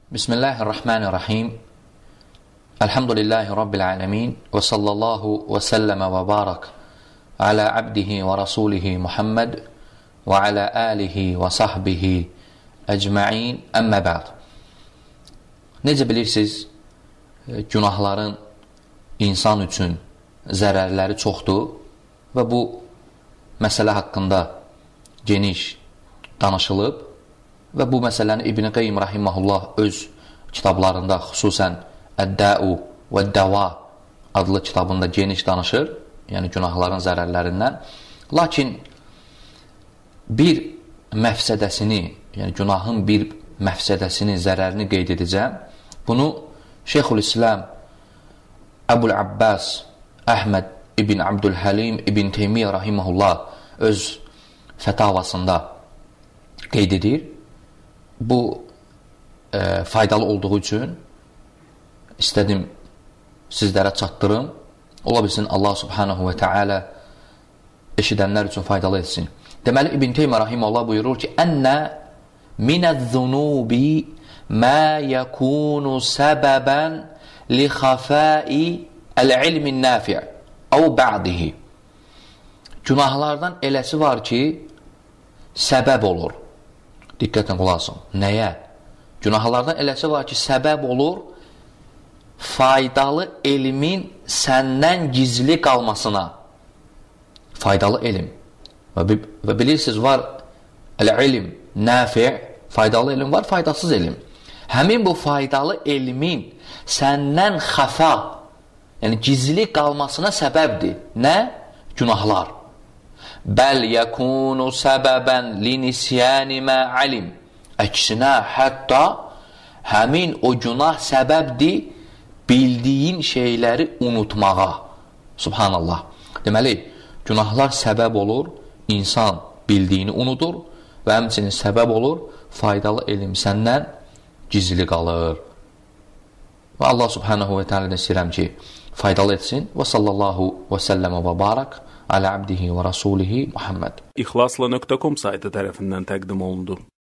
Bismillahirrahmanirrahim. Elhamdülillahi Rabbil alemin. Və sallallahu və səlləmə və barak alə abdihi və rasulihi Muhammed və alə alihi və sahbihi əcma'in. Əmmə bə'd. Necə bilirsiniz, günahların insan üçün zərərləri çoxdur və bu məsələ haqqında geniş danışılıb və bu məsələni İbn Qayyim rahimehullah öz kitablarında, xüsusən Əd-Da'u və Dəva adlı kitabında geniş danışır, yəni günahların zərərlərindən. Lakin bir məfsədəsini, yəni günahın bir məfsədəsini, zərərini qeyd edəcəm. Bunu Şeyxülislam Əbul-Abbas Əhməd İbn Abdülhəlim İbn Teymiyyə rahimehullah öz fətavasında qeyd edir. Bu faydalı olduğu üçün istədim sizlərə çatdırım. Ola bilsin Allah subhanahu və teala eşidənlər üçün faydalı etsin. Deməli İbn Teymiyyə rahimehullah buyurur ki: "Ənə minəz-zunubi mə yəkunu səbəbən li xafai el-ilmin nafi' əv ba'dihi." Günahlardan eləsi var ki, səbəb olur. Diqqətlə qulaq asın. Nəyə? Günahlardan eləsi var ki, səbəb olur faydalı elmin səndən gizli qalmasına. Faydalı elm. Və bilirsiniz, var el-ilm nafi', faydalı elm var, faydasız elm. Həmin bu faydalı elmin səndən xəfa, yəni gizli qalmasına səbəbdir. Nə? Günahlar. Bəl yəkunu səbəbən linisyəni mə alim. Əksinə, hətta həmin o günah səbəbdir bildiyin şeyləri unutmağa. Subhanallah. Deməli, günahlar səbəb olur, insan bildiyini unudur və həmçinin səbəb olur, faydalı elm səndən gizli qalır. Və Allah subhanahu və teala istəyirəm ki, faydalı etsin. Və sallallahu və səlləmə və barak alə abdihi və rasulihi Muhammed. İxlasla.com saytı tərəfindən təqdim olundu.